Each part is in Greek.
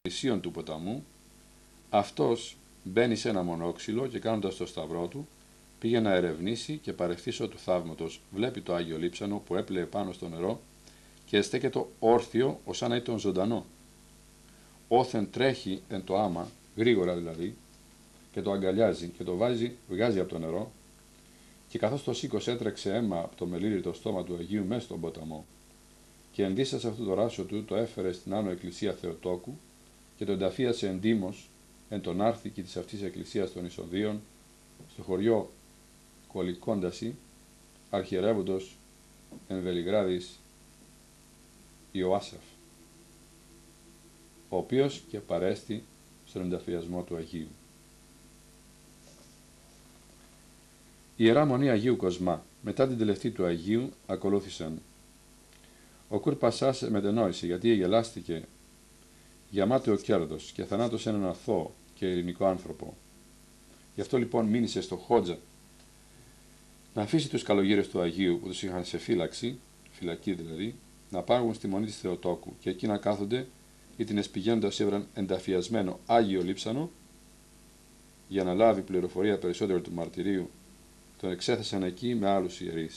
νησίων του ποταμού, αυτός μπαίνει σε ένα μονόξυλο και κάνοντας το σταυρό του, πήγε να ερευνήσει και παρευθύσω του θαύματος βλέπει το Άγιο Λείψανο που έπλεε πάνω στο νερό και στέκεται όρθιο ως αν ήταν ζωντανό. Όθεν τρέχει εν το άμα, γρήγορα δηλαδή, και το αγκαλιάζει και το βγάζει από το νερό, και καθώς το σήκωσε έτρεξε αίμα από το μελήρητο στόμα του Αγίου μέσα στον ποταμό, και ενδύσας αυτού το ράσο του το έφερε στην άνω εκκλησία Θεοτόκου και τον ταφίασε εντύμως εν τον άρθικη της αυτής εκκλησίας των Ισοδίων, στο χωριό Κολικόνταση, αρχιερεύοντος εν Βελιγράδης Ιωάσαφ, ο οποίος και παρέστη στον ενταφιασμό του Αγίου. Η Ιερά Μονή Αγίου Κοσμά. Μετά την τελευταία του Αγίου ακολούθησαν. Ο Κουρ Πασάς μετενόησε γιατί εγελάστηκε για μάταιο κέρδος και θανάτωσε έναν αθώο και ειρηνικό άνθρωπο. Γι' αυτό λοιπόν μείνησε στο Χότζα να αφήσει τους καλογύρες του Αγίου που τους είχαν σε φύλαξη, φυλακή δηλαδή, να πάγουν στη μονή της Θεοτόκου και εκεί να κάθονται ή την εσπηγαίνοντας έβραν ενταφιασμένο Άγιο Λείψανο για να λάβει πληροφορία περισσότερο του μαρτυρίου. Τον εξέθεσαν εκεί με άλλους ιερείς.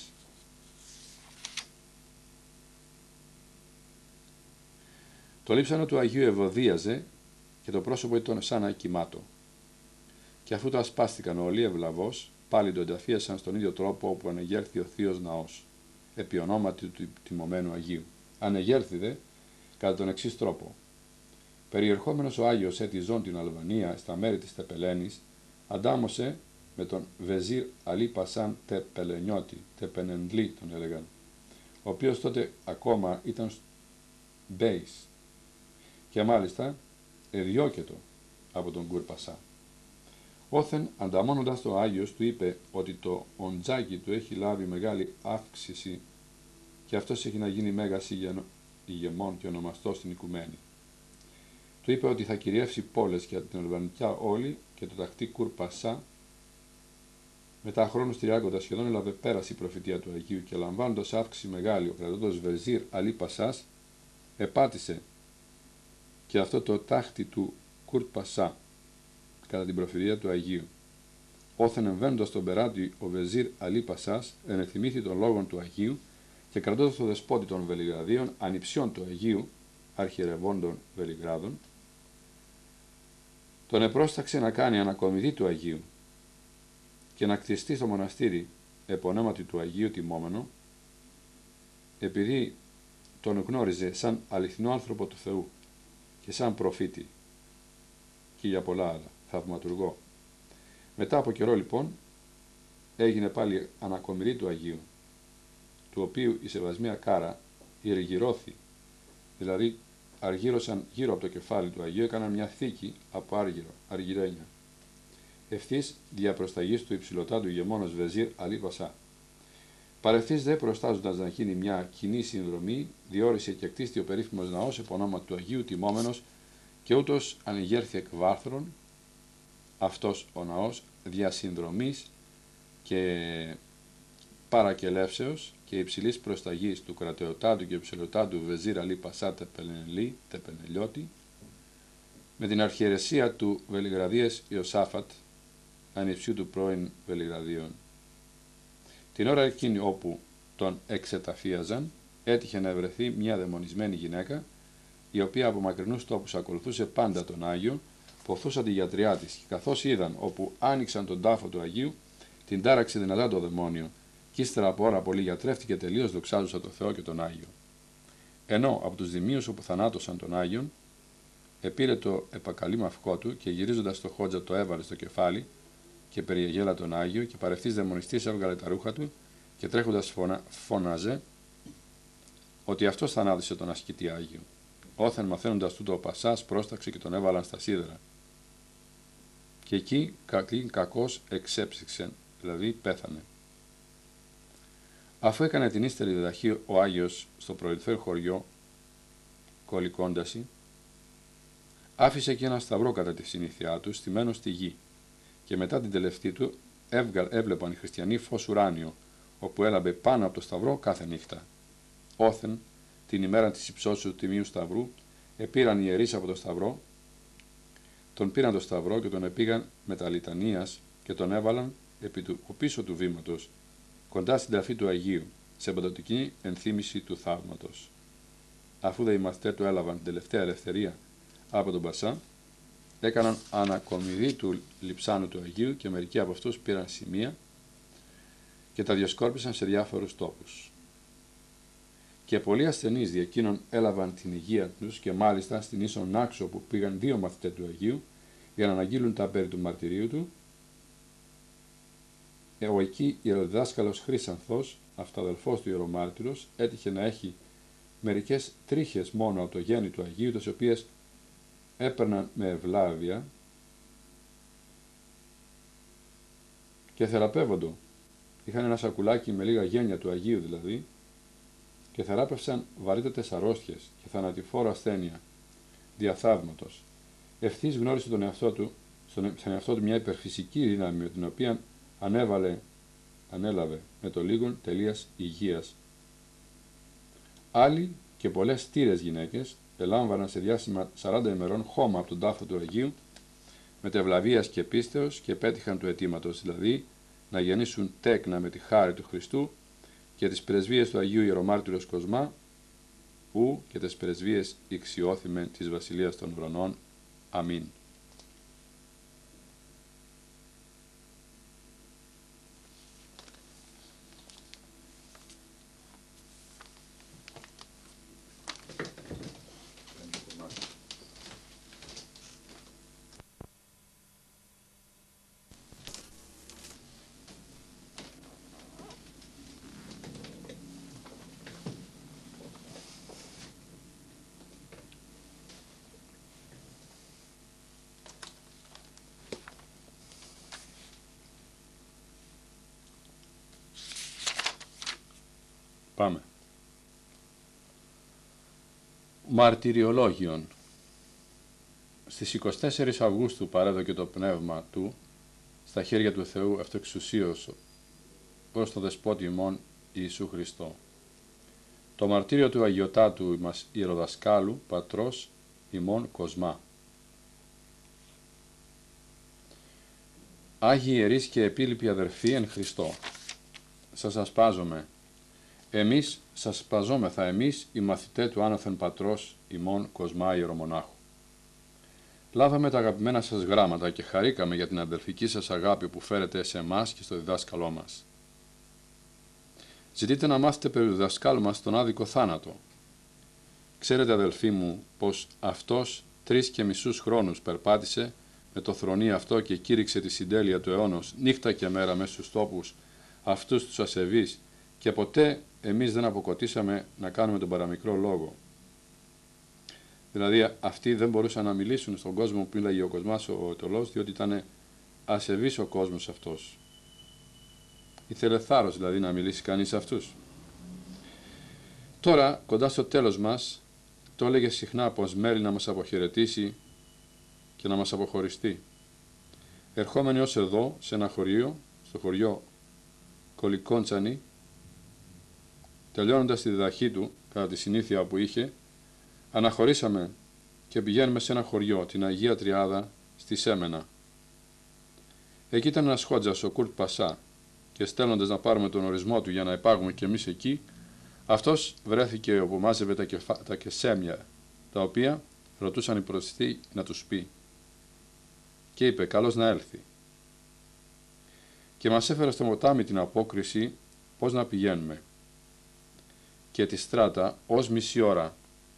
Το λείψανο του Αγίου ευωδίαζε και το πρόσωπο ήταν σαν να κοιμάτο. Και αφού το ασπάστηκαν όλοι ευλαβώς, πάλι το ενταφίασαν στον ίδιο τρόπο όπου ανεγέρθη ο Θείος Ναός, επί ονόματι του τιμωμένου Αγίου. Ανεγέρθη δε κατά τον εξής τρόπο. Περιερχόμενος ο Άγιος έτη ζών την Αλβανία στα μέρη της Τεπελένης, αντάμωσε με τον Βεζίρ Αλή Πασάν Τεπελενιώτη, Τεπενεντλή τον έλεγαν, ο οποίος τότε ακόμα ήταν μπέις και μάλιστα εδιώκετο από τον Κουρ Πασά. Όθεν ανταμώνοντας το Άγιος του είπε ότι το οντζάκι του έχει λάβει μεγάλη αύξηση και αυτός έχει να γίνει μέγας ηγεμόν και ονομαστός στην οικουμένη. Του είπε ότι θα κυριεύσει πόλες και την Αλβανικιά όλη και το τακτή Κουρ Πασά μετά χρόνους τριάκοντας σχεδόν έλαβε πέραση η προφητεία του Αγίου και λαμβάνοντας αύξηση μεγάλη ο κρατώντος Βεζίρ Αλή Πασάς επάτησε και αυτό το τάχτη του Κουρ Πασά κατά την προφητεία του Αγίου. Όθεν εμβαίνοντας τον περάτη ο Βεζίρ Αλή Πασάς ενεθυμήθη των λόγων του Αγίου και κρατώντας το δεσπότη των Βελιγραδίων ανιψιών του Αγίου αρχιερευόντων Βελιγράδων, τον επρόσταξε να κάνει ανακομιδή του Αγίου και να κτιστεί στο μοναστήρι επωνόματι του Αγίου τιμόμενο, επειδή τον γνώριζε σαν αληθινό άνθρωπο του Θεού και σαν προφήτη και για πολλά άλλα, θαυματουργό. Μετά από καιρό λοιπόν έγινε πάλι ανακομιδή του Αγίου, του οποίου η σεβασμία κάρα ηρυγυρώθη, δηλαδή αργύρωσαν γύρω από το κεφάλι του Αγίου, έκαναν μια θήκη από αργυρένια. Ευθύς διαπροσταγής του υψηλωτάτου ηγεμόνος Βεζίρ Αλή Πασά. Παρευθύς δε προστάζοντας να γίνει μια κοινή συνδρομή, διόρισε και κτίστη ο περίφημος ναός επ' ονόμα του Αγίου τιμόμενος και ούτως ανεγέρθη εκ βάρθρων αυτός ο ναός διασυνδρομής και παρακελεύσεως και υψηλής προσταγής του κρατεωτάτου και υψηλωτάτου Βεζίρ Αλή Πασά Τεπενελιώτη με την αρχιερεσία του Βελιγραδίας Ιωσάφατ, ανιψιού του πρώην Βελιγραδίων. Την ώρα εκείνη όπου τον εξεταφίαζαν, έτυχε να ευρεθεί μια δαιμονισμένη γυναίκα, η οποία από μακρινούς τόπους ακολουθούσε πάντα τον Άγιο, ποθούσαν τη γιατριά της, και καθώς είδαν όπου άνοιξαν τον τάφο του Αγίου, την τάραξε δυνατά το δαιμόνιο, και ύστερα από ώρα πολύ γιατρεύτηκε τελείως δοξάζουσα το Θεό και τον Άγιο. Ενώ από τους δημίους όπου θανάτωσαν τον Άγιον, επήρε το επακαλήμαυκό του και γυρίζοντας το Χότζα το έβαλε στο κεφάλι και περιεγέλα τον Άγιο και παρευθύς δαιμονιστής έβγαλε τα ρούχα του και τρέχοντας φώναζε ότι αυτός θανάτησε τον ασκητή Άγιο. Όθεν μαθαίνοντας τούτο ο Πασάς πρόσταξε και τον έβαλαν στα σίδερα. Και εκεί κακώς εξέψυξε, δηλαδή πέθανε. Αφού έκανε την ύστερη διδαχή ο Άγιος στο προηλθέρ χωριό Κολικόνταση, άφησε και ένα σταυρό κατά τη συνήθειά του στημένο στη γη και μετά την τελευταία του έβλεπαν οι χριστιανοί φως ουράνιο, όπου έλαμπε πάνω από το σταυρό κάθε νύχτα. Όθεν, την ημέρα της υψώσεως του Τιμίου Σταυρού, επήραν οι ιερείς από το σταυρό τον πήραν το σταυρό και τον επήγαν με τα λιτανίας και τον έβαλαν επί του πίσω του βήματος, κοντά στην ταφή του Αγίου, σε παντοτική ενθύμηση του θαύματος. Αφού δε οι μαθητές του έλαβαν την τελευταία ελευθερία από τον Πασά, έκαναν ανακομιδή του λειψάνου του Αγίου και μερικοί από αυτούς πήραν σημεία και τα διασκόρπισαν σε διάφορους τόπους. Και πολλοί ασθενείς δι' εκείνων έλαβαν την υγεία τους και μάλιστα στην ίσον Νάξο που πήγαν 2 μαθητές του Αγίου για να αναγγείλουν τα περί του μαρτυρίου του, ο εκεί ιεροδιδάσκαλος Χρύσανθος, αυταδελφός του ιερομάρτυρος, έτυχε να έχει μερικές τρίχες μόνο από το γέννη του Αγίου, τις οποίες έπαιρναν με ευλάβεια και θεραπεύοντο. Είχαν ένα σακουλάκι με λίγα γένια του Αγίου δηλαδή και θεράπευσαν βαρύτατες αρρώστιες και θανατηφόρο ασθένεια δια θαύματος. Ευθύς γνώρισε τον εαυτό του, στον εαυτό του μια υπερφυσική δύναμη με την οποία ανέλαβε με το λίγον τελείας υγείας. Άλλοι και πολλές στήρες γυναίκες ελάμβαναν σε διάστημα 40 ημερών χώμα από τον τάφο του Αγίου μετευλαβίας και πίστεως και πέτυχαν του αιτήματος, δηλαδή να γεννήσουν τέκνα με τη χάρη του Χριστού και τις πρεσβείες του Αγίου Ιερομάρτυρος Κοσμά, ου και τις πρεσβείες ηξιώθημεν της Βασιλείας των Ουρανών. Αμήν. Πάμε. Μαρτυριολόγιον. Στις 24 Αυγούστου παρέδωκε το πνεύμα του στα χέρια του Θεού αυτοεξουσίως προς το δεσπότη ημών Ιησού Χριστό. Το μαρτύριο του Αγιωτάτου μας Ιεροδασκάλου πατρός ημών Κοσμά. Άγιοι ιερείς και επίλοιποι αδερφοί εν Χριστώ, σας ασπάζομαι. Εμείς σας σπαζόμεθα εμείς οι μαθητές του άνωθεν πατρός ημών Κοσμά Ιερομονάχου. Λάβαμε τα αγαπημένα σας γράμματα και χαρήκαμε για την αδελφική σας αγάπη που φέρετε σε εμάς και στο διδάσκαλό μας. Ζητείτε να μάθετε περί του διδασκάλου μας τον άδικο θάνατο. Ξέρετε αδελφοί μου πως αυτός 3,5 χρόνους περπάτησε με το θρονί αυτό και κήρυξε τη συντέλεια του αιώνος νύχτα και μέρα μέσα στους τόπους αυτούς τους ασεβείς και ποτέ εμείς δεν αποκοτήσαμε να κάνουμε τον παραμικρό λόγο. Δηλαδή αυτοί δεν μπορούσαν να μιλήσουν στον κόσμο που μίλαγε ο Κοσμάς ο Αιτωλός, διότι ήταν ασεβής ο κόσμος αυτός. Ήθελε θάρρος δηλαδή να μιλήσει κανείς σε αυτούς. Τώρα κοντά στο τέλος μας το έλεγε συχνά πως μέλει να μας αποχαιρετήσει και να μας αποχωριστεί. Ερχόμενοι ως εδώ σε ένα χωριό, στο χωριό Κολικόντσανη, τελειώνοντας τη διδαχή του κατά τη συνήθεια που είχε, αναχωρήσαμε και πηγαίνουμε σε ένα χωριό, την Αγία Τριάδα, στη Σέμενα. Εκεί ήταν ένας Χότζας, ο Κουρτ Πασά, και στέλνοντας να πάρουμε τον ορισμό του για να υπάγουμε κι εμείς εκεί, αυτός βρέθηκε όπου μάζευε τα κεσέμια, τα οποία ρωτούσαν οι προστοί να τους πει. Και είπε, καλώς να έλθει. Και μας έφερε στο ποτάμι την απόκριση πώς να πηγαίνουμε. Και τη στράτα ως μισή ώρα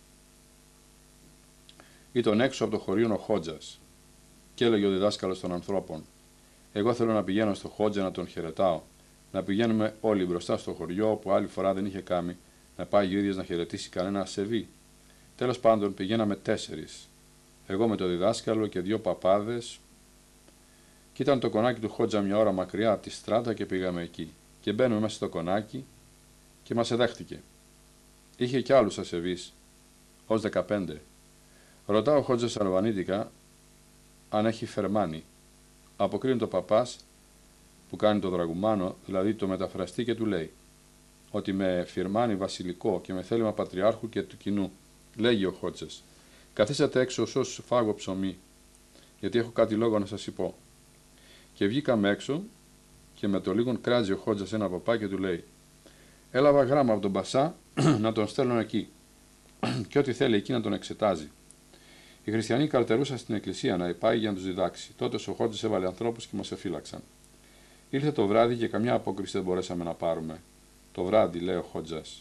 ήταν έξω από το χωριό ο Χότζας και έλεγε ο διδάσκαλος των ανθρώπων, εγώ θέλω να πηγαίνω στο Χότζα να τον χαιρετάω, να πηγαίνουμε όλοι μπροστά στο χωριό που άλλη φορά δεν είχε κάνει να πάει ο ίδιος να χαιρετήσει κανένα ασεβή. Τέλος πάντων πηγαίναμε 4, εγώ με το διδάσκαλο και 2 παπάδες, και ήταν το κονάκι του Χότζα μια ώρα μακριά από τη στράτα και πήγαμε εκεί και μπαίνουμε μέσα στο κονάκι και μας εδέχτηκε. Είχε και άλλους ασεβείς, ως 15. Ρωτά ο Χότζας αλβανίτικα αν έχει φερμάνι. Αποκρίνει το παπάς που κάνει το δραγουμάνο, δηλαδή το μεταφραστή, και του λέει ότι με φυρμάνι βασιλικό και με θέλημα πατριάρχου και του κοινού, λέγει ο Χότζας, καθίσατε έξω ως φάγω ψωμί. γιατί έχω κάτι λόγο να σας πω. Και βγήκαμε έξω και με το λίγον κράζει ο Χότζας ένα παπά και του λέει: έλαβα γράμμα από τον Πασά να τον στέλνουν εκεί και ό,τι θέλει εκεί να τον εξετάζει. Οι χριστιανοί καρτερούσαν στην εκκλησία να πάει για να τους διδάξει. Τότε ο Χότζας έβαλε ανθρώπους και μας εφύλαξαν. Ήρθε το βράδυ και καμιά απόκριση δεν μπορέσαμε να πάρουμε. Το βράδυ, λέει ο Χότζας.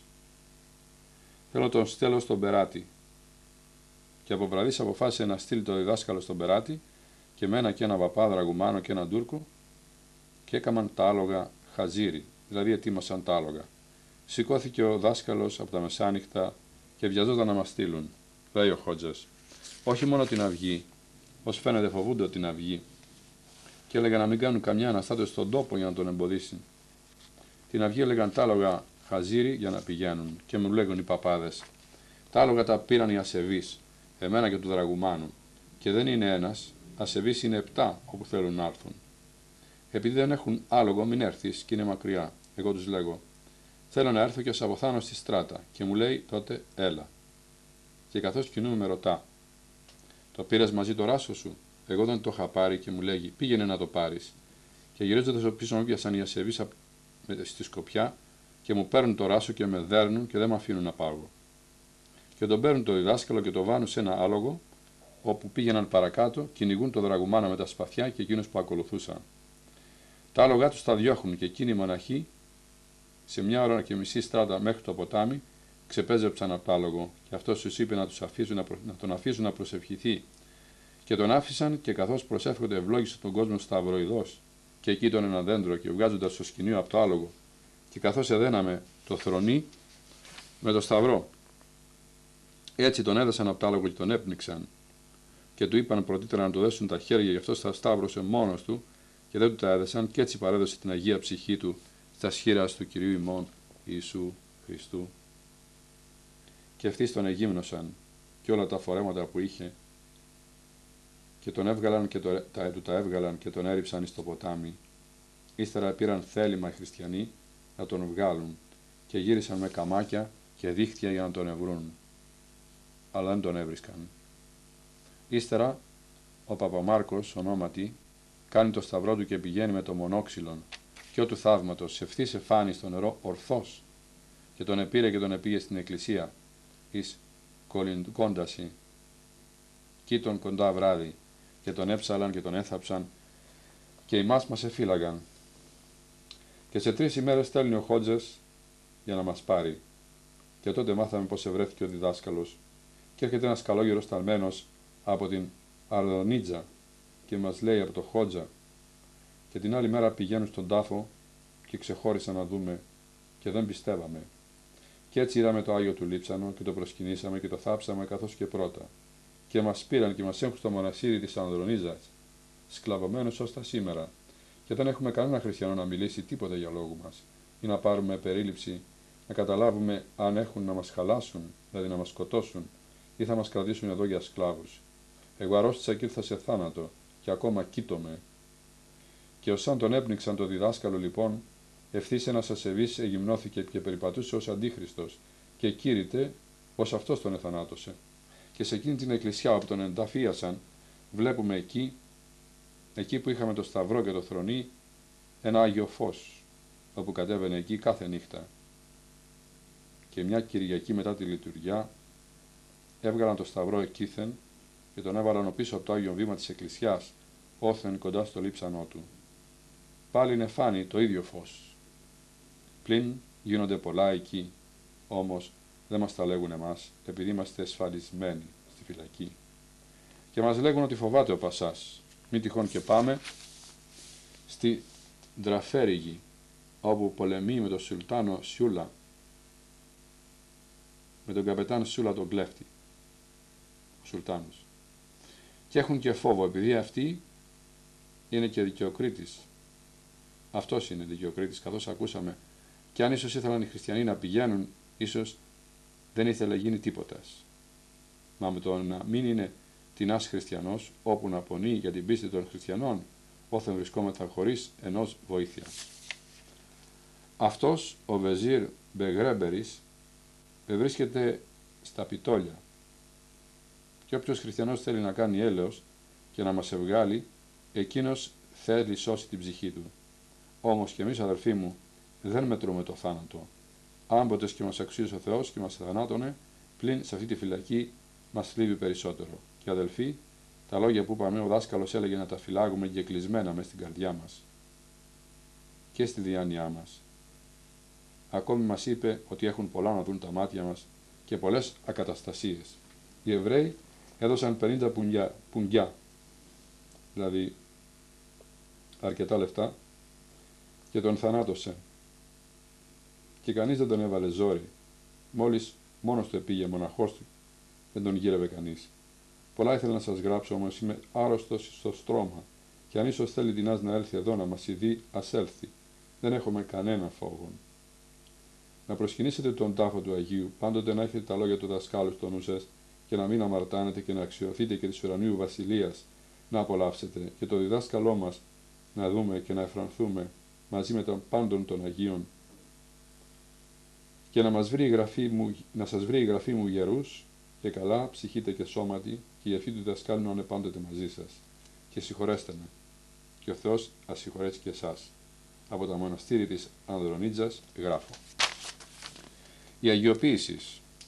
Θέλω τον στέλνω στον Περάτη. Και από βραδύς αποφάσισε να στείλει το διδάσκαλο στον Περάτη και μένα και ένα παπά δραγουμάνο και έναν Τούρκο και έκαναν τα άλογα χαζίρι, δηλαδή ετοίμασαν τα άλογα. Σηκώθηκε ο δάσκαλος από τα μεσάνυχτα και βιαζόταν να μας στείλουν, λέει ο Χότζας. Όχι μόνο την αυγή, ως φαίνεται φοβούνται την αυγή, και έλεγαν να μην κάνουν καμιά αναστάτωση στον τόπο για να τον εμποδίσει. Την αυγή έλεγαν τα άλογα χαζίρι για να πηγαίνουν, και μου λέγουν οι παπάδες. Τα άλογα τα πήραν οι ασεβείς, εμένα και του δραγουμάνου, και δεν είναι ένας, ασεβείς είναι 7 όπου θέλουν να έρθουν. Επειδή δεν έχουν άλογο, μην έρθεις και είναι μακριά. Εγώ τους λέγω: θέλω να έρθω και ας αποθάνω στη στράτα, και μου λέει τότε έλα. Και καθώς κινούμε με ρωτά: το πήρες μαζί το ράσο σου? Εγώ δεν το είχα πάρει και μου λέγει: πήγαινε να το πάρεις. Και γυρίζοντας πίσω μου πιάσαν οι ασεβείς στη σκοπιά και μου παίρνουν το ράσο και με δέρνουν και δεν με αφήνουν να πάω. Και τον παίρνουν το διδάσκαλο και το βάνουν σε ένα άλογο, όπου πήγαιναν παρακάτω, κυνηγούν το δραγουμάνα με τα σπαθιά και εκείνους που ακολουθούσαν. Τα άλογά τους τα διώχνουν και εκείνοι οι μοναχοί, σε 1.5 ώρα στράτα μέχρι το ποτάμι, ξεπέζεψαν από το άλογο, και αυτός τους είπε να τον αφήσουν να προσευχηθεί. Και τον άφησαν, και καθώς προσεύχονται ευλόγησε τον κόσμο σταυροειδώς, και εκεί τον ένα δέντρο, και βγάζοντας το σκηνείο από το άλογο, και καθώς εδέναμε το θρονί με το σταυρό. Έτσι τον έδεσαν από το άλογο και τον έπνιξαν, και του είπαν πρωτήτερα να του δέσουν τα χέρια, γι' αυτό τα σταύρωσε μόνος του, και δεν του τα έδεσαν, και έτσι παρέδωσε την Αγία Ψυχή του στα σχήρας του Κυρίου ημών Ιησού Χριστού. Και αυτοί τον εγύμνωσαν και όλα τα φορέματα που είχε, και τον έβγαλαν και του τα έβγαλαν και τον έριψαν στο ποτάμι. Ύστερα πήραν θέλημα οι χριστιανοί να τον βγάλουν και γύρισαν με καμάκια και δίχτυα για να τον ευρούν, αλλά δεν τον έβρισκαν. Ύστερα ο Παπαμάρκος ονόματι κάνει το σταυρό του και πηγαίνει με το μονόξυλον και ο του θαύματος ευθύς εφάνει στο νερό ορθός, και τον επήρε και τον επήγε στην εκκλησία εις κολυντκόνταση, κι τον κοντά βράδυ, και τον έψαλαν και τον έθαψαν, και εμάς μας εφύλαγαν. Και σε 3 ημέρες στέλνει ο Χότζας για να μας πάρει, και τότε μάθαμε πως ευρέθηκε ο διδάσκαλος, και έρχεται ένας καλόγερος ταλμένος από την Αρδονίτζα και μας λέει από το Χότζα, και την άλλη μέρα πηγαίνουν στον τάφο και ξεχώρισαν να δούμε και δεν πιστεύαμε. Και έτσι είδαμε το Άγιο του Λείψανο και το προσκυνήσαμε και το θάψαμε καθώς και πρώτα. Και μας πήραν και μας έχουν στο μοναστήρι της Ανδρονίζας, σκλαβωμένους ως τα σήμερα. Και δεν έχουμε κανένα χριστιανό να μιλήσει τίποτα για λόγου μας, ή να πάρουμε περίληψη, να καταλάβουμε αν έχουν να μας χαλάσουν, δηλαδή να μας σκοτώσουν, ή θα μας κρατήσουν εδώ για σκλάβους. Εγώ αρρώστησα και ήρθα σε θάνατο, και ακόμα κοίτομαι. Και ως αν τον έπνιξαν το διδάσκαλο λοιπόν, ευθύς ένας ασεβής εγυμνώθηκε και περιπατούσε ως αντίχριστος, και κήρυτε πως αυτός τον εθανάτωσε. Και σε εκείνη την εκκλησιά όπου τον ενταφίασαν, βλέπουμε εκεί που είχαμε το σταυρό και το θρονί, ένα Άγιο Φως, όπου κατέβαινε εκεί κάθε νύχτα. Και μια Κυριακή μετά τη λειτουργιά, έβγαλαν το σταυρό εκείθεν και τον έβαλαν πίσω από το Άγιο Βήμα της εκκλησιάς, όθεν κοντά στο λείψανό του. Πάλι νεφάνει το ίδιο φως. Πλην γίνονται πολλά εκεί, όμως δεν μας τα λέγουν εμάς, επειδή είμαστε εσφαλισμένοι στη φυλακή. Και μας λέγουν ότι φοβάται ο Πασάς. Μην τυχόν και πάμε στη Ντραφέριγη, όπου πολεμεί με τον Σουλτάνο Σιούλα, με τον καπετάν Σιούλα τον κλέφτη, ο Σουλτάνος. Και έχουν και φόβο, επειδή αυτοί είναι και δικαιοκρίτης. Αυτός είναι δικαιοκρίτης, καθώς ακούσαμε. Και αν ίσως ήθελαν οι χριστιανοί να πηγαίνουν, ίσως δεν ήθελε να γίνει τίποτας. Μα με το να μην είναι τινάς χριστιανός, όπου να πονεί για την πίστη των χριστιανών, όθεν βρισκόμεθα χωρίς ενός βοήθεια. Αυτός ο Βεζίρ Μπεγρέμπερης βρίσκεται στα Πιτόλια. Και όποιος χριστιανός θέλει να κάνει έλεος και να μας ευγάλει, εκείνος θέλει σώσει την ψυχή του. Όμως και εμείς, αδελφοί μου, δεν μετρούμε το θάνατο. Άμποτες και μας αξίζει ο Θεός και μας θανάτωνε, πλην σε αυτή τη φυλακή μας θλίβει περισσότερο. Και αδελφοί, τα λόγια που είπαμε, ο δάσκαλος έλεγε να τα φυλάγουμε και κλεισμένα μες στην καρδιά μας και στη διάνοιά μας. Ακόμη μας είπε ότι έχουν πολλά να δουν τα μάτια μας και πολλές ακαταστασίες. Οι Εβραίοι έδωσαν 50 πουντιά, δηλαδή αρκετά λεφτά, και τον θανάτωσε. Και κανείς δεν τον έβαλε ζόρι. Μόνος του επήγε, μοναχός του, δεν τον γύρευε κανείς. Πολλά ήθελα να σας γράψω, όμως είμαι άρρωστος στο στρώμα, και αν ίσως θέλει Τινάς να έλθει εδώ να μας ειδεί, ας έλθει. Δεν έχουμε κανένα φόβο. Να προσκυνήσετε τον τάφο του Αγίου, πάντοτε να έχετε τα λόγια του δασκάλου στο νου σας και να μην αμαρτάνετε και να αξιωθείτε και της ουρανίου βασιλείας να απολαύσετε και το διδάσκαλό μας να δούμε και να εφρανθούμε μαζί με τον πάντων των Αγίων και να σας βρει η γραφή μου γερούς και καλά ψυχείτε και σώματι και η ευχή του διδασκάλου να είναι πάντοτε μαζί σας. Και συγχωρέστε με. Και ο Θεός ας συγχωρέσει και εσάς. Από το μοναστήρι της Ανδρονίτζας γράφω. Η αγιοποίηση.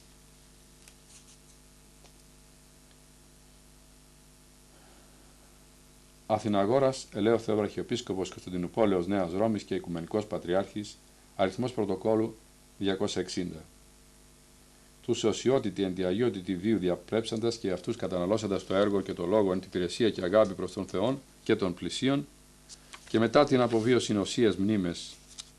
Αθηναγόρας, Ελαίο Θεό Αρχιεπίσκοπος Κωνσταντινουπόλεως Νέας Ρώμης και Οικουμενικός Πατριάρχης, αριθμός πρωτοκόλλου 260. Τους οσιότητη εν τη αγιότητη βίου διαπρέψαντας και αυτούς καταναλώσαντας το έργο και το λόγο εν την υπηρεσία και αγάπη προς τον Θεόν και των πλησίων, και μετά την αποβίωση οσίας μνήμες,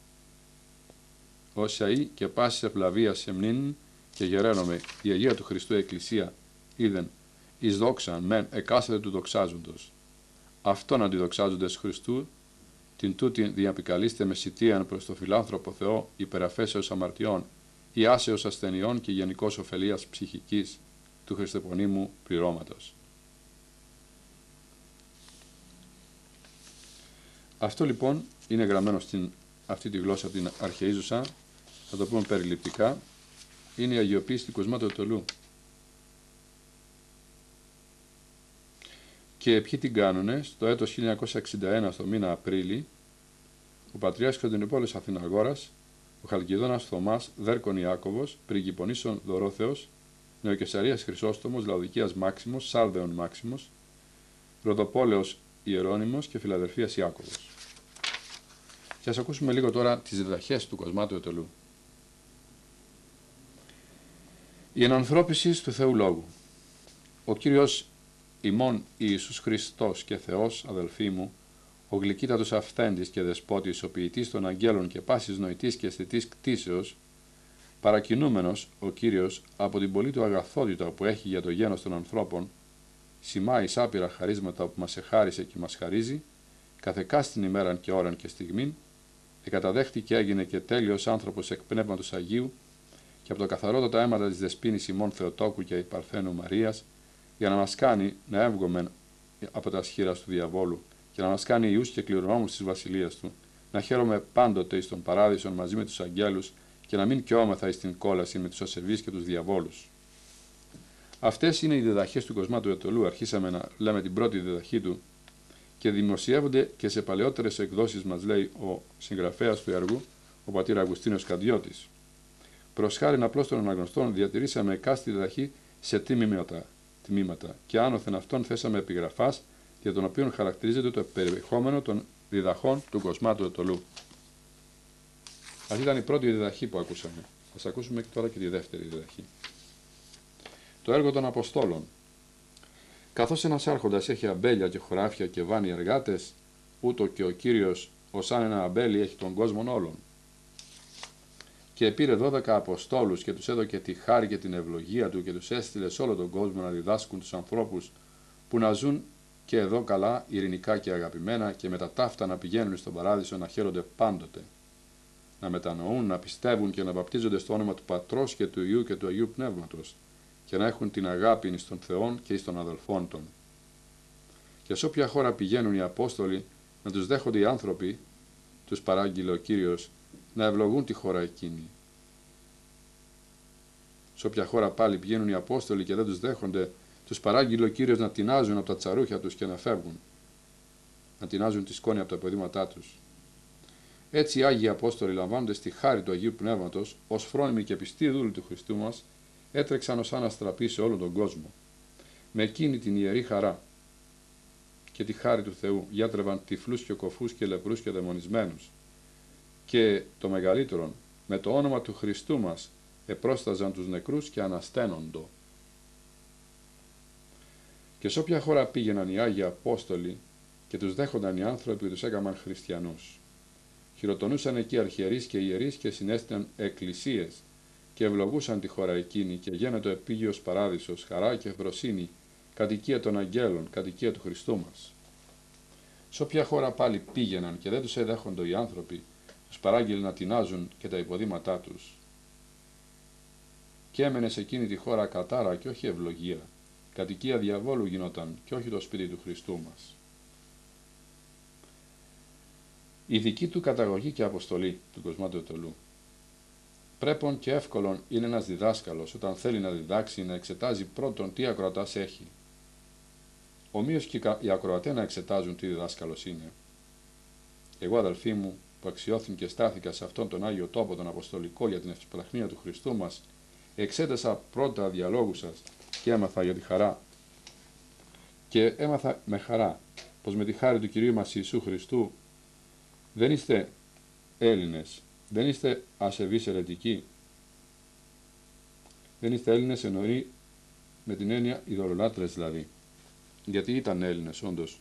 όσαί και πάσης ευλαβίας σε μνήν και γεραίνομαι η Αγία του Χριστού Εκκλησία είδεν εις δόξαν μεν εκάστοτε του δοξάζοντος. Αυτόν αντιδοξάζοντες Χριστού, την τούτην διαπικαλείστε με σιτίαν προς το φιλάνθρωπο Θεό υπεραφέσεως αμαρτιών ή άσεως ασθενειών και γενικώς ωφελίας ψυχικής του χριστεπονίμου πληρώματος. Αυτό λοιπόν είναι γραμμένο στην αυτή τη γλώσσα την αρχαίζουσα, θα το πούμε περιληπτικά, είναι η αγιοποίηση του Κοσμάτου Ετωλού. Και ποιοι την κάνουνε, στο έτος 1961 στο μήνα Απρίλη, ο Πατριάρχης Κωνσταντινουπόλεως Αθηναγόρας, ο Χαλκιδόνας Θωμάς Δέρκον Ιάκωβος, Πριγκιπονήσων Δωρόθεος, Νεοκεσαρίας Χρυσόστομος, Λαοδικίας Μάξιμος, Σάρδεων Μάξιμος, Ροδοπόλεως Ιερώνυμος και Φιλαδελφίας Ιάκωβος. Και ας ακούσουμε λίγο τώρα τις διδαχές του Κοσμάτου Ετωλού. Η ενανθρώπιση του Θεού Λόγου. Ο Κύριος ημών Ιησούς Χριστός και Θεός, αδελφοί μου, ο γλυκύτατος αυθέντης και δεσπότης, ο ποιητής των αγγέλων και πάσης νοητής και αισθητής κτήσεως, παρακινούμενος ο Κύριος από την πολύ του αγαθότητα που έχει για το γένος των ανθρώπων, σημάει σ' άπειρα χαρίσματα που μας εχάρισε και μας χαρίζει, καθεκάστην ημέραν και ώραν και στιγμήν, εκαταδέχτη και έγινε και τέλειος άνθρωπος εκ Πνεύματος Αγίου και από το καθαρότατα αίματα της δεσποίνης ημών Θεοτόκου και Παρθένου Μαρίας, για να μας κάνει να έβγομεν από τα σχήρας του διαβόλου και να μας κάνει ιούς και κληρονόμους της βασιλείας του, να χαίρομαι πάντοτε εις τον παράδεισον μαζί με τους αγγέλους και να μην καιόμεθα εις την κόλαση με τους ασεβείς και τους διαβόλους. Αυτές είναι οι διδαχές του Κοσμάτου Ετωλού. Αρχίσαμε να λέμε την πρώτη διδαχή του και δημοσιεύονται και σε παλαιότερες εκδόσεις, μας λέει ο συγγραφέας του έργου, ο πατήρ Αυγουστίνος Καντιώτης. Προς χάριν απλώς των αναγνωστών διατηρήσαμε εκάστη διδαχή σε τμήματα και άνωθεν αυτών θέσαμε επιγραφάς για τον οποίον χαρακτηρίζεται το περιεχόμενο των διδαχών του Κοσμάτου Ετωλού. Αυτή ήταν η πρώτη διδαχή που ακούσαμε. Ας ακούσουμε τώρα και τη δεύτερη διδαχή. Το έργο των Αποστόλων. Καθώς ένας άρχοντας έχει αμπέλια και χωράφια και βάνει εργάτες, ούτω και ο Κύριος ως αν ένα αμπέλι έχει τον κόσμον όλων. Και επήρε 12 Αποστόλους και τους έδωκε τη χάρη και την ευλογία του και τους έστειλε σε όλο τον κόσμο να διδάσκουν τους ανθρώπους που να ζουν και εδώ καλά, ειρηνικά και αγαπημένα και με τα ταύτα να πηγαίνουν στον παράδεισο να χαίρονται πάντοτε. Να μετανοούν, να πιστεύουν και να βαπτίζονται στο όνομα του Πατρός και του Υιού και του Αγίου Πνεύματος και να έχουν την αγάπη εις των Θεών και εις των αδελφών των. Και σε όποια χώρα πηγαίνουν οι Απόστολοι να τους δέχονται οι άνθρωποι, τους παράγγειλε ο Κύριος, να ευλογούν τη χώρα εκείνη. Σε όποια χώρα πάλι πηγαίνουν οι Απόστολοι και δεν τους δέχονται, Τους παράγγειλε ο Κύριος να τεινάζουν από τα τσαρούχια τους και να φεύγουν, να τεινάζουν τη σκόνη από τα υποδήματά τους. Έτσι οι Άγιοι Απόστολοι, λαμβάνοντας τη χάρη του Αγίου Πνεύματος, ως φρόνιμοι και πιστοί δούλοι του Χριστού μας, έτρεξαν ως αναστραπή σε όλον τον κόσμο. Με εκείνη την ιερή χαρά και τη χάρη του Θεού γιατρεύαν τυφλούς και κοφούς και λεπρούς και δαιμονισμένους. Και το μεγαλύτερον, με το όνομα του Χριστού μας επρόσταζαν τους νεκρούς και ανασταίνοντο. Και σε όποια χώρα πήγαιναν οι Άγιοι Απόστολοι και τους δέχονταν οι άνθρωποι που τους έκαναν χριστιανούς. Χειροτονούσαν εκεί αρχιερείς και ιερείς και συνέστηναν εκκλησίες και ευλογούσαν τη χώρα εκείνη και γένετο επίγειος παράδεισος, χαρά και ευρωσύνη, κατοικία των αγγέλων, κατοικία του Χριστού μας. Σε όποια χώρα πάλι πήγαιναν και δεν τους εδέχοντο οι άνθρωποι, τους παράγγειλε να τεινάζουν και τα υποδήματά τους. Και έμενε σε εκείνη τη χώρα κατάρα και όχι ευλογία, κατοικία διαβόλου γινόταν και όχι το σπίτι του Χριστού μας. Η δική του καταγωγή και αποστολή του Κοσμάτου Ετωλού. Πρέπον και εύκολον είναι ένας διδάσκαλος όταν θέλει να διδάξει να εξετάζει πρώτον τι ακροατάς έχει. Ομοίως και οι ακροατές να εξετάζουν τι διδάσκαλος είναι. Εγώ, αδελφοί μου, που αξιώθην και στάθηκα σε αυτόν τον Άγιο τόπο τον Αποστολικό για την ευσπλαχνία του Χριστού μας, εξέτασα πρώτα διαλόγου σας και έμαθα για τη χαρά. Και έμαθα με χαρά πως με τη χάρη του Κυρίου μας Ιησού Χριστού δεν είστε Έλληνες, δεν είστε ασεβείς αιρετικοί, δεν είστε Έλληνες εννοεί με την έννοια ειδωλολάτρες δηλαδή, γιατί ήταν Έλληνες όντως.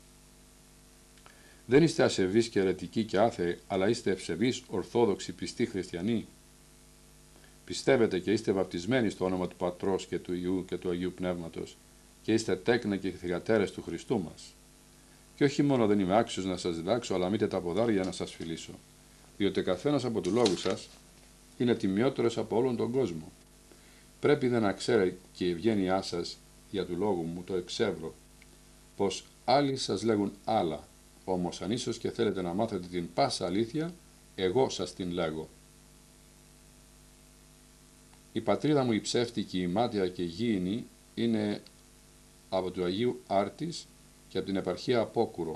Δεν είστε ασεβείς και αιρετικοί και άθεοι, αλλά είστε ευσεβείς, ορθόδοξοι, πιστοί χριστιανοί. Πιστεύετε και είστε βαπτισμένοι στο όνομα του Πατρός και του Υιού και του Αγίου Πνεύματος και είστε τέκνα και θυγατέρες του Χριστού μας. Και όχι μόνο δεν είμαι άξιος να σας διδάξω, αλλά μήτε τα ποδάρια να σας φιλήσω, διότι καθένας από του λόγου σας είναι τιμιότερος από όλον τον κόσμο. Πρέπει δε να ξέρει και η ευγένειά σας για του λόγου μου το εξεύρω, πως άλλοι σας λέγουν άλλα, όμως αν ίσως και θέλετε να μάθετε την πάσα αλήθεια, εγώ σας την λέγω. Η πατρίδα μου η ψεύτικη, η μάτια και η γήινη είναι από του Αγίου Άρτης και από την επαρχία Απόκουρο.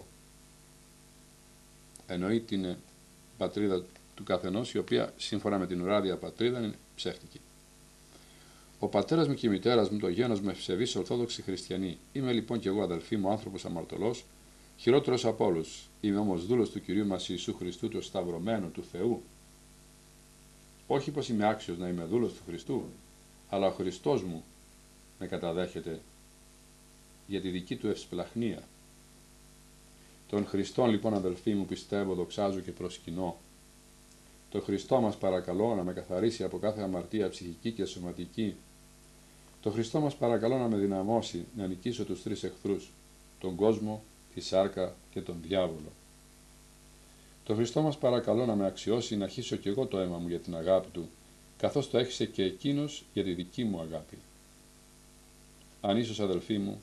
Εννοεί την πατρίδα του καθενός, η οποία σύμφωνα με την ουράδια πατρίδα είναι ψεύτικη. Ο πατέρας μου και η μητέρας μου, το γένος μου ευσεβείς ορθόδοξοι χριστιανοί. Είμαι λοιπόν κι εγώ, αδελφοί μου, άνθρωπος αμαρτωλός, χειρότερος από όλους. Είμαι όμως δούλος του Κυρίου μας Ιησού Χριστού, του σταυρωμένου του Θεού. Όχι πως είμαι άξιος να είμαι δούλος του Χριστού, αλλά ο Χριστός μου με καταδέχεται για τη δική του ευσπλαχνία. Τον Χριστόν λοιπόν, αδελφοί μου, πιστεύω, δοξάζω και προσκυνώ. Τον Χριστό μας παρακαλώ να με καθαρίσει από κάθε αμαρτία ψυχική και σωματική. Τον Χριστό μας παρακαλώ να με δυναμώσει να νικήσω τους τρεις εχθρούς, τον κόσμο, τη σάρκα και τον διάβολο. Τον Χριστό μας παρακαλώ να με αξιώσει να χύσω κι εγώ το αίμα μου για την αγάπη του, καθώς το έχισε και εκείνος για τη δική μου αγάπη. Αν ίσως, αδελφοί μου,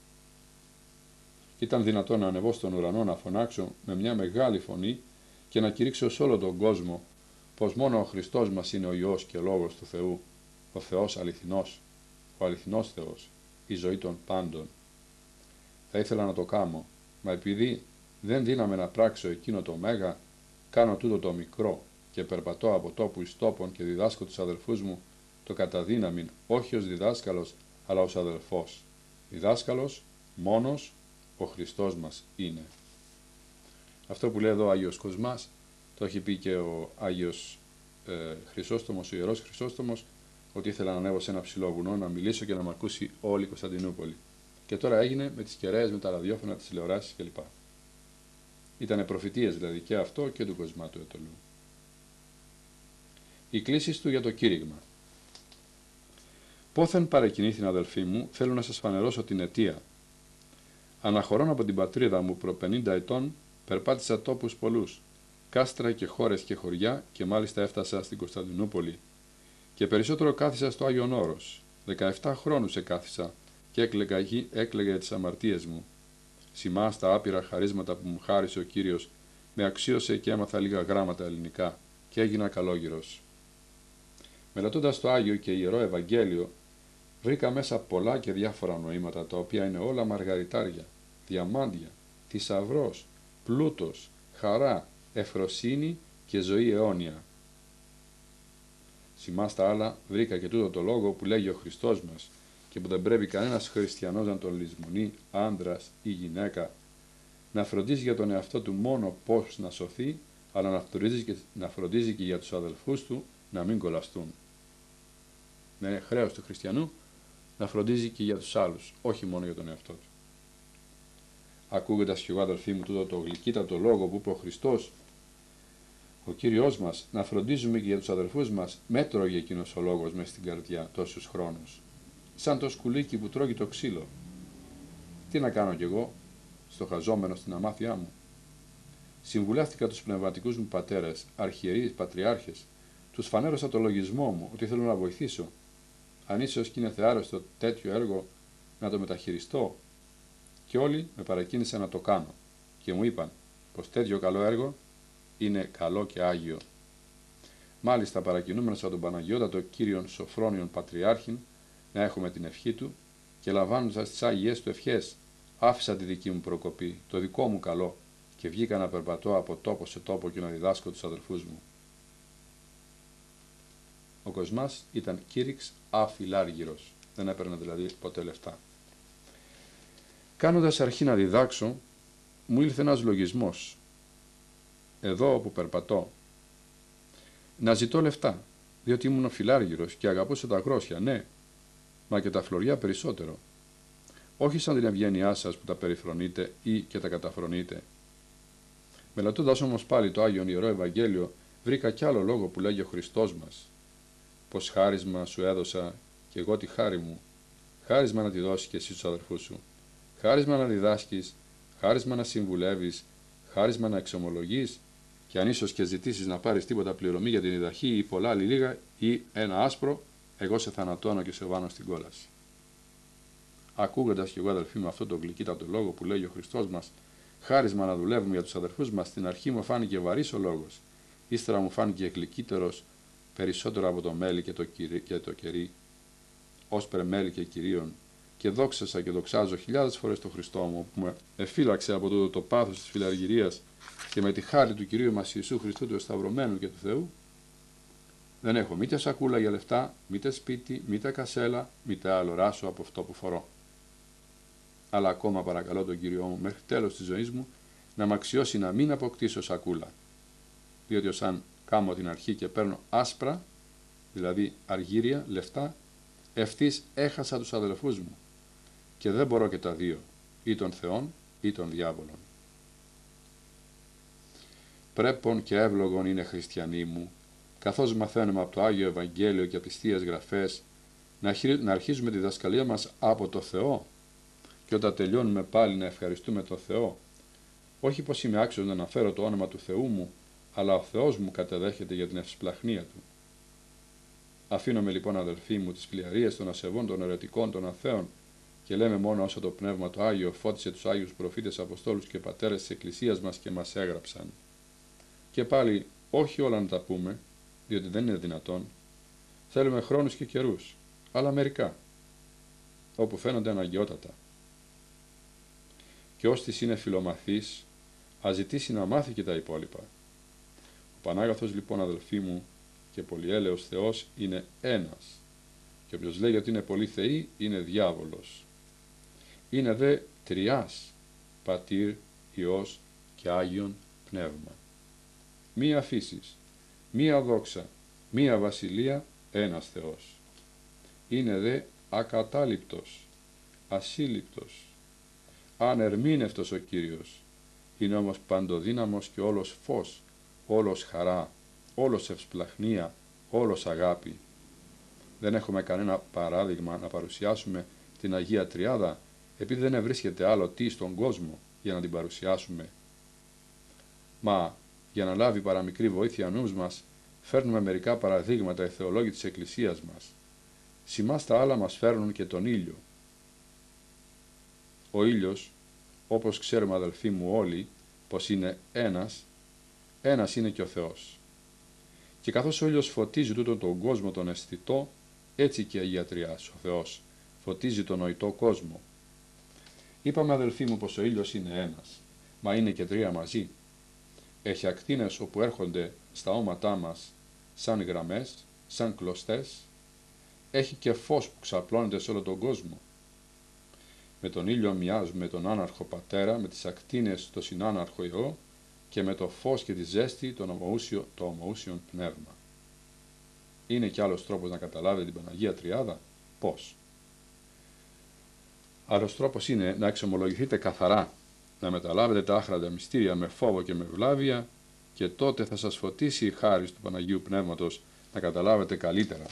ήταν δυνατόν να ανεβώ στον ουρανό να φωνάξω με μια μεγάλη φωνή και να κηρύξω σε όλο τον κόσμο πως μόνο ο Χριστός μας είναι ο Υιός και Λόγος του Θεού, ο Θεός αληθινός, ο αληθινός Θεός, η ζωή των πάντων. Θα ήθελα να το κάμω, μα επειδή δεν δύναμαι να πράξω εκείνο το μέγα, κάνω τούτο το μικρό και περπατώ από τόπου εις τόπον και διδάσκω τους αδελφούς μου το καταδύναμιν, όχι ως διδάσκαλος, αλλά ως αδελφός. Διδάσκαλος μόνος ο Χριστός μας είναι. Αυτό που λέει εδώ ο Άγιος Κοσμάς, το έχει πει και ο Άγιος Χρυσόστομος, ο Ιερός Χρυσόστομος, ότι ήθελα να ανέβω σε ένα ψηλό βουνό, να μιλήσω και να μ' ακούσει όλη η Κωνσταντινούπολη. Και τώρα έγινε με τις κεραίες, με τα ραδιόφωνα, τις τηλεοράσεις κλπ. Ήτανε προφητείες δηλαδή και αυτό και του Κοσμάτου Ετωλού. Οι κλήσεις του για το κήρυγμα. Πόθεν παρεκκινήθην, αδελφοί μου, θέλω να σας φανερώσω την αιτία. Αναχωρών από την πατρίδα μου προ 50 ετών, περπάτησα τόπους πολλούς, κάστρα και χώρες και χωριά, και μάλιστα έφτασα στην Κωνσταντινούπολη. Και περισσότερο κάθισα στο Άγιον Όρος. 17 χρόνους εκάθισα και έκλαιγα τις αμαρτίες μου. Σημά στα άπειρα χαρίσματα που μου χάρισε ο Κύριος, με αξίωσε και έμαθα λίγα γράμματα ελληνικά και έγινα καλόγυρος. Μελετώντας το Άγιο και Ιερό Ευαγγέλιο, βρήκα μέσα πολλά και διάφορα νοήματα, τα οποία είναι όλα μαργαριτάρια, διαμάντια, θησαυρός, πλούτος, χαρά, ευφροσύνη και ζωή αιώνια. Σημά στα άλλα βρήκα και τούτο το λόγο που λέγει ο Χριστός μας και που δεν πρέπει κανένας χριστιανός να τον λησμονεί, άνδρας ή γυναίκα, να φροντίζει για τον εαυτό του μόνο πώς να σωθεί, αλλά να φροντίζει και για τους αδελφούς του να μην κολλαστούν. Είναι χρέος του χριστιανού να φροντίζει και για τους άλλους, όχι μόνο για τον εαυτό του. Ακούγοντας κι εγώ, αδελφοί μου, τούτο το γλυκύτατο λόγο που είπε ο Χριστός, ο Κύριος μας, να φροντίζουμε και για τους αδελφούς μας, μέτρωγε εκείνος ο λόγος μες στην καρδιά τόσους χρόνους. Σαν το σκουλίκι που τρώγει το ξύλο. Τι να κάνω κι εγώ, στο χαζόμενο στην αμάθειά μου. Συμβουλεύτηκα τους πνευματικούς μου πατέρες, αρχιερείς, πατριάρχες, τους φανέρωσα το λογισμό μου ότι θέλω να βοηθήσω. Αν ίσως και είναι θεάρεστο τέτοιο έργο να το μεταχειριστώ, και όλοι με παρακίνησαν να το κάνω και μου είπαν πως τέτοιο καλό έργο είναι καλό και άγιο. Μάλιστα παρακινούμενος από τον Παναγιώτατο Κύριον Σοφρόνιον Πατριάρχην να έχουμε την ευχή του και λαμβάνοντας τις άγιες του ευχές, άφησα τη δική μου προκοπή, το δικό μου καλό και βγήκα να περπατώ από τόπο σε τόπο και να διδάσκω τους αδελφούς μου. Ο Κοσμάς ήταν κήρυξ αφιλάργυρος, δεν έπαιρνε δηλαδή ποτέ λεφτά. Κάνοντας αρχή να διδάξω, μου ήλθε ένας λογισμός, εδώ όπου περπατώ, να ζητώ λεφτά, διότι ήμουν φιλάργυρος και αγαπούσα τα γρόσια, ναι, μα και τα φλωριά περισσότερο. Όχι σαν την ευγένειά σας που τα περιφρονείτε ή και τα καταφρονείτε. Μελετώντας όμως πάλι το Άγιον Ιερό Ευαγγέλιο, βρήκα κι άλλο λόγο που λέγει ο Χριστός μας, πως χάρισμα σου έδωσα και εγώ τη χάρη μου, χάρισμα να τη δώσεις και εσύ στους αδερφούς σου, χάρισμα να διδάσκεις, χάρισμα να συμβουλεύεις, χάρισμα να εξομολογείς, και αν ίσως και ζητήσεις να πάρεις τίποτα πληρωμή για την διδαχή ή πολλά άλλη λίγα ή ένα άσπρο, εγώ σε θανατώνω και σε βάνω στην κόλαση. Ακούγοντας κι εγώ, αδελφοί μου, αυτό το γλυκύτατο λόγο που λέγει ο Χριστός μας, χάρισμα να δουλεύουμε για τους αδερφούς μας, στην αρχή μου φάνηκε βαρύς ο λόγος, ύστερα μου φάνηκε γλυκύτερος περισσότερο από το μέλι και το κερί, όσπρε μέλι και κυρίων, και δόξασα και δοξάζω χιλιάδες φορές τον Χριστό μου που με εφύλαξε από τούτο το πάθος της φιλαργυρίας και με τη χάρη του Κυρίου μας Ιησού Χριστού του Εσταυρωμένου και του Θεού, δεν έχω μήτε σακούλα για λεφτά, μήτε σπίτι, μήτε κασέλα, μήτε άλλο ράσο από αυτό που φορώ. Αλλά ακόμα παρακαλώ τον Κύριό μου μέχρι τέλος της ζωής μου να μ' αξιώσει να μην αποκτήσω σακούλα, διότι ως αν κάμω την αρχή και παίρνω άσπρα, δηλαδή αργύρια, λεφτά, ευθύς έχασα τους αδελφούς μου και δεν μπορώ και τα δύο, ή των Θεών ή των διάβολων. Πρέπον και εύλογον είναι, χριστιανοί μου, καθώς μαθαίνουμε από το Άγιο Ευαγγέλιο και από τις Θείες Γραφές, να αρχίζουμε τη διδασκαλία μας από το Θεό και όταν τελειώνουμε πάλι να ευχαριστούμε το Θεό, όχι πως είμαι άξιος να αναφέρω το όνομα του Θεού μου, αλλά ο Θεός μου κατεδέχεται για την ευσπλαχνία του. Αφήνομαι λοιπόν, αδελφοί μου, τις φλιαρίες των ασεβών, των αιρετικών, των αθέων και λέμε μόνο όσο το Πνεύμα το Άγιο φώτισε τους Άγιους προφήτες, Αποστόλους και πατέρες της Εκκλησίας μας και μας έγραψαν. Και πάλι όχι όλα να τα πούμε, διότι δεν είναι δυνατόν. Θέλουμε χρόνους και καιρούς, αλλά μερικά, όπου φαίνονται αναγκαιότατα. Και όστις είναι φιλομαθής, ας ζητήσει να μάθει και τα υπόλοιπα. Ο Πανάγαθος λοιπόν, αδελφοί μου, και πολυέλεος Θεός είναι ένας, και όποιος λέει ότι είναι πολύ θεοί είναι διάβολος. Είναι δε τριάς, Πατήρ, Υιός και Άγιον Πνεύμα. Μία φύσης, μία δόξα, μία βασιλεία, ένας Θεός. Είναι δε ακατάληπτος, ασύλληπτος, ανερμήνευτος ο Κύριος. Είναι όμως παντοδύναμος και όλος φως, όλος χαρά, όλος ευσπλαχνία, όλος αγάπη. Δεν έχουμε κανένα παράδειγμα να παρουσιάσουμε την Αγία Τριάδα, επειδή δεν βρίσκεται άλλο τι στον κόσμο για να την παρουσιάσουμε. Μα για να λάβει παραμικρή βοήθεια νους μας, φέρνουμε μερικά παραδείγματα οι θεολόγοι της Εκκλησίας μας. Σημά στα άλλα μας φέρνουν και τον ήλιο. Ο ήλιος, όπως ξέρουμε αδελφοί μου όλοι, πως είναι ένας είναι και ο Θεός. Και καθώς ο ήλιος φωτίζει τούτο τον κόσμο τον αισθητό, έτσι και η Αγία Τριάς, ο Θεός, φωτίζει τον νοητό κόσμο. Είπαμε, αδελφοί μου, πως ο ήλιος είναι ένας, μα είναι και τρία μαζί. Έχει ακτίνες όπου έρχονται στα όματά μας σαν γραμμές, σαν κλωστές. Έχει και φως που ξαπλώνεται σε όλο τον κόσμο. Με τον ήλιο μοιάζουμε τον άναρχο πατέρα, με τις ακτίνες το συνάναρχο Υιό και με το φως και τη ζέστη το ομοούσιον πνεύμα. Είναι κι άλλος τρόπος να καταλάβετε την Παναγία Τριάδα? Πώς? Άλλος τρόπος είναι να εξομολογηθείτε καθαρά, να μεταλάβετε τα άχραντα μυστήρια με φόβο και με ευλάβεια, και τότε θα σας φωτίσει η χάρις του Παναγίου Πνεύματος να καταλάβετε καλύτερα.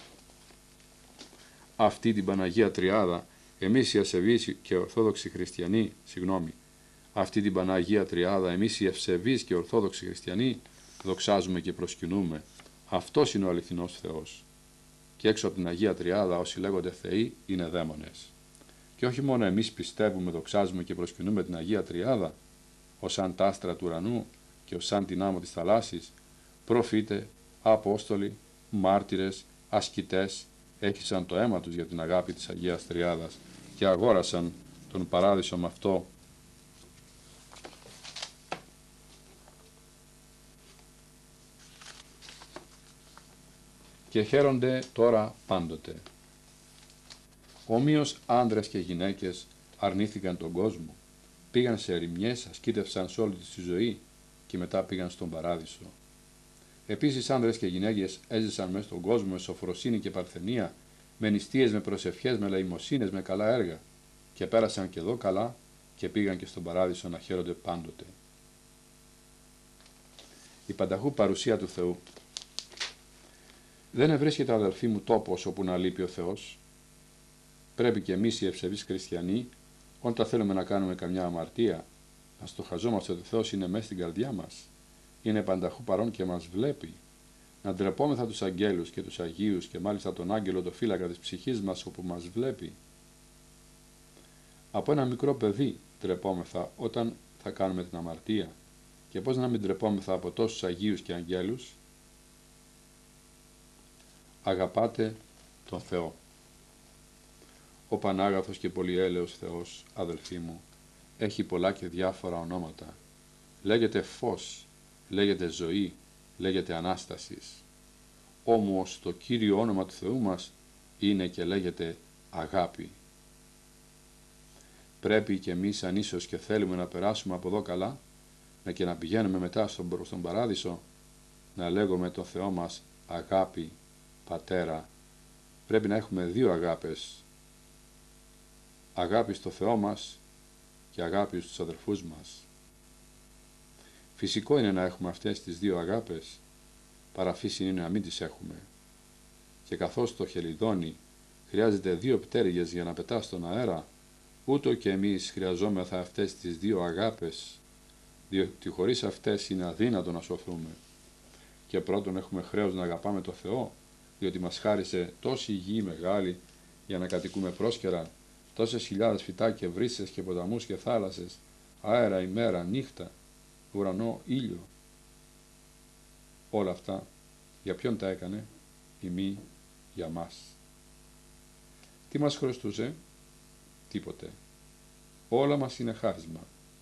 Αυτή την Παναγία Τριάδα εμείς οι ασεβείς και ορθόδοξοι χριστιανοί, αυτή την Παναγία Τριάδα εμείς οι ευσεβείς και ορθόδοξοι χριστιανοί δοξάζουμε και προσκυνούμε. Αυτός είναι ο αληθινός Θεός. Και έξω από την Αγία Τριάδα όσοι λέγονται θεοί είναι δαίμονες. Και όχι μόνο εμείς πιστεύουμε, δοξάζουμε και προσκυνούμε την Αγία Τριάδα, ως σαν τα άστρα του ουρανού και ως σαν την άμμο της θαλάσσης, προφήτε, απόστολοι, μάρτυρες, ασκητές, έχισαν το αίμα τους για την αγάπη της Αγίας Τριάδας και αγόρασαν τον παράδεισο με αυτό. Και χαίρονται τώρα πάντοτε. Ομοίως άντρες και γυναίκες αρνήθηκαν τον κόσμο, πήγαν σε ερημιές, ασκήτευσαν σε όλη τη ζωή και μετά πήγαν στον παράδεισο. Επίσης άντρες και γυναίκες έζησαν μέσα στον κόσμο με σοφροσύνη και παρθενία, με νηστείες, με προσευχές, με λαημοσύνες, με καλά έργα, και πέρασαν και εδώ καλά και πήγαν και στον παράδεισο να χαίρονται πάντοτε. Η πανταχού παρουσία του Θεού. Δεν ευρίσκεται, αδελφοί μου, τόπος όπου να λείπει ο Θεός. Πρέπει και εμείς οι ευσεβείς χριστιανοί, όταν θέλουμε να κάνουμε καμιά αμαρτία, να στοχαζόμαστε ότι ο Θεός είναι μέσα στην καρδιά μας, είναι πανταχού παρόν και μας βλέπει, να ντρεπόμεθα τους αγγέλους και τους Αγίους και μάλιστα τον άγγελο το φύλακα της ψυχής μας όπου μας βλέπει. Από ένα μικρό παιδί ντρεπόμεθα όταν θα κάνουμε την αμαρτία, και πώς να μην ντρεπόμεθα από τόσους Αγίους και αγγέλους? Αγαπάτε τον Θεό. Ο Πανάγαθος και πολυέλεος Θεός, αδελφοί μου, έχει πολλά και διάφορα ονόματα. Λέγεται φως, λέγεται ζωή, λέγεται Ανάστασης. Όμως το κύριο όνομα του Θεού μας είναι και λέγεται αγάπη. Πρέπει και εμείς, αν ίσως και θέλουμε να περάσουμε από εδώ καλά, και να πηγαίνουμε μετά στον παράδεισο, να λέγουμε τον Θεό μας αγάπη, Πατέρα. Πρέπει να έχουμε δύο αγάπες. Αγάπη στο Θεό μας και αγάπη στους αδερφούς μας. Φυσικό είναι να έχουμε αυτές τις δύο αγάπες, παραφύση είναι να μην τις έχουμε. Και καθώς το χελιδόνι χρειάζεται δύο πτέρυγες για να πετά στον αέρα, ούτω και εμείς χρειαζόμεθα αυτές τις δύο αγάπες, διότι χωρίς αυτές είναι αδύνατο να σωθούμε. Και πρώτον έχουμε χρέος να αγαπάμε το Θεό, διότι μας χάρισε τόση γη μεγάλη για να κατοικούμε πρόσκαιρα, τόσες χιλιάδες φυτά και βρύσες και ποταμούς και θάλασσες, αέρα, ημέρα, νύχτα, ουρανό, ήλιο. Όλα αυτά για ποιον τα έκανε? Ημί για μας. Τι μας χρωστούσε? Τίποτε. Όλα μας είναι χάρισμα.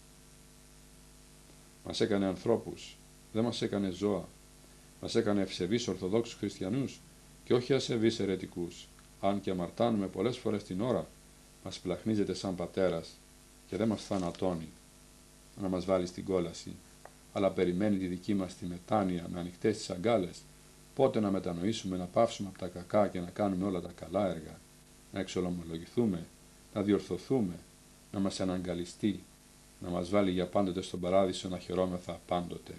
Μας έκανε ανθρώπους, δεν μας έκανε ζώα. Μας έκανε ευσεβείς ορθοδόξους χριστιανούς και όχι ασεβείς αιρετικούς. Αν και αμαρτάνουμε πολλές φορές την ώρα, μας πλαχνίζεται σαν πατέρας και δεν μας θανατώνει να μας βάλει στην κόλαση, αλλά περιμένει τη δική μας τη μετάνοια με ανοιχτές τις αγκάλες, πότε να μετανοήσουμε, να πάυσουμε από τα κακά και να κάνουμε όλα τα καλά έργα, να εξολομολογηθούμε, να διορθωθούμε, να μας αναγκαλιστεί, να μας βάλει για πάντοτε στον παράδεισο να χαιρόμεθα πάντοτε.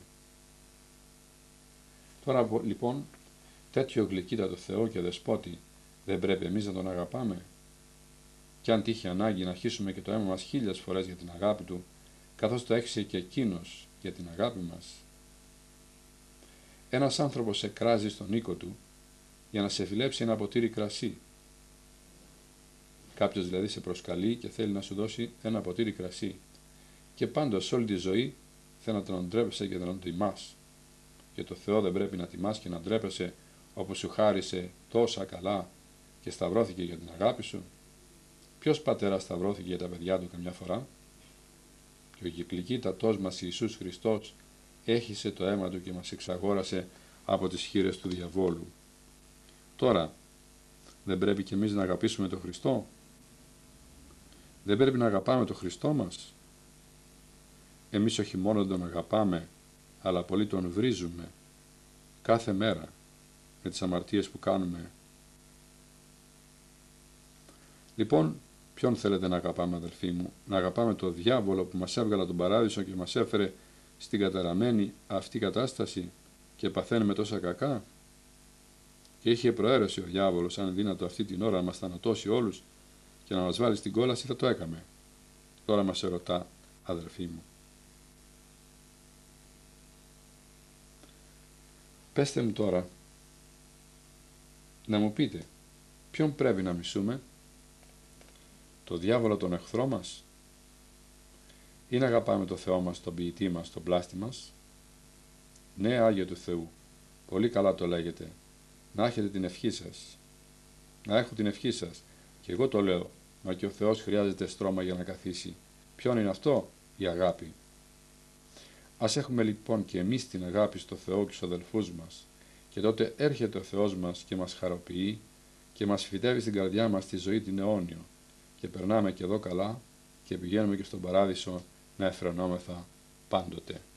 Τώρα λοιπόν, τέτοιο γλυκύτατο Θεό και Δεσπότη, δεν πρέπει εμείς να τον αγαπάμε? Κι αν τύχει ανάγκη να χύσουμε και το αίμα μας 1000 φορές για την αγάπη Του, καθώς το έχισε και εκείνος για την αγάπη μας. Ένας άνθρωπος σε κράζει στον οίκο του για να σε φιλέψει ένα ποτήρι κρασί. Κάποιος δηλαδή σε προσκαλεί και θέλει να σου δώσει ένα ποτήρι κρασί, και πάντως όλη τη ζωή θέλει να τον ντρέπεσαι και να τον τιμάς. Και το Θεό δεν πρέπει να τιμάς και να ντρέπεσαι, όπως σου χάρισε τόσα καλά και σταυρώθηκε για την αγάπη σου? Ποιος πατέρας σταυρώθηκε για τα παιδιά του καμιά φορά? Και ο κυκλικήτατός μας Ιησούς Χριστός έχισε το αίμα του και μας εξαγόρασε από τις χείλες του διαβόλου. Τώρα, δεν πρέπει κι εμείς να αγαπήσουμε τον Χριστό? Δεν πρέπει να αγαπάμε τον Χριστό μας? Εμείς όχι μόνο τον αγαπάμε, αλλά πολύ τον βρίζουμε κάθε μέρα με τις αμαρτίες που κάνουμε. Λοιπόν, ποιον θέλετε να αγαπάμε, αδελφοί μου? Να αγαπάμε τον διάβολο που μας έβγαλε τον παράδεισο και μας έφερε στην καταραμένη αυτή κατάσταση και παθαίνουμε τόσα κακά? Και είχε προαίρεση ο διάβολος, αν δύνατο αυτή την ώρα να μας θανατώσει όλους και να μας βάλει στην κόλαση, θα το έκαμε. Τώρα μας ερωτά, αδελφοί μου. Πέστε μου τώρα, να μου πείτε, ποιον πρέπει να μισούμε? Το διάβολο τον εχθρό μας? Ή να αγαπάμε το Θεό μας, τον ποιητή μας, τον πλάστη μας? Ναι, Άγιο του Θεού, πολύ καλά το λέγετε. Να έχετε την ευχή σας. Να έχω την ευχή σας. Και εγώ το λέω, μα και ο Θεός χρειάζεται στρώμα για να καθίσει. Ποιον είναι αυτό? Η αγάπη. Ας έχουμε λοιπόν και εμείς την αγάπη στο Θεό και στους αδελφούς μας, και τότε έρχεται ο Θεός μας και μας χαροποιεί και μας φυτεύει στην καρδιά μας τη ζωή την αιώνιο, και περνάμε και εδώ καλά και πηγαίνουμε και στον παράδεισο να εφρενόμεθα πάντοτε.